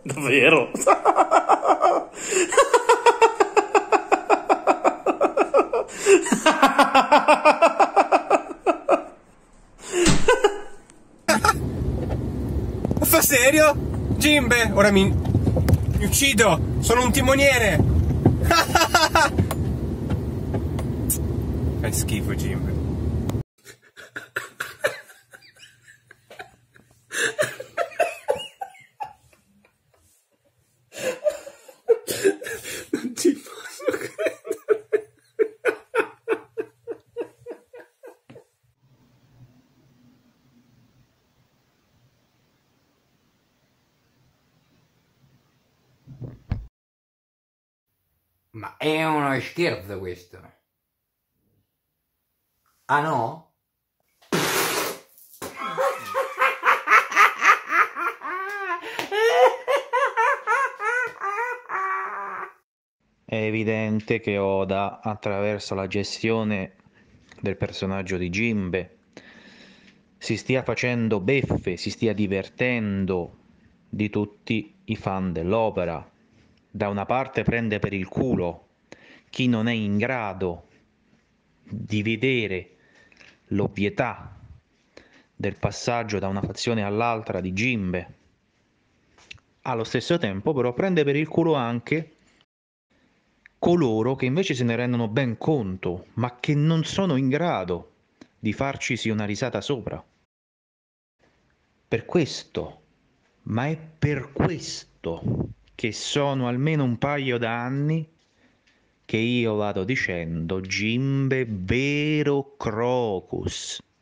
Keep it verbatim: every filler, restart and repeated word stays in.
Davvero? Fa serio? Jimbe, ora mi... mi uccido! Sono un timoniere! Fai schifo, Jimbe. Non ci posso credere. Ma è uno scherzo questo? Ah no? È evidente che Oda, attraverso la gestione del personaggio di Jimbe, si stia facendo beffe, si stia divertendo di tutti i fan dell'opera. Da una parte prende per il culo chi non è in grado di vedere l'ovvietà del passaggio da una fazione all'altra di Jimbe. Allo stesso tempo però prende per il culo anche coloro che invece se ne rendono ben conto, ma che non sono in grado di farcisi una risata sopra. Per questo, ma è per questo che sono almeno un paio d'anni che io vado dicendo Jimbe vero Crocus.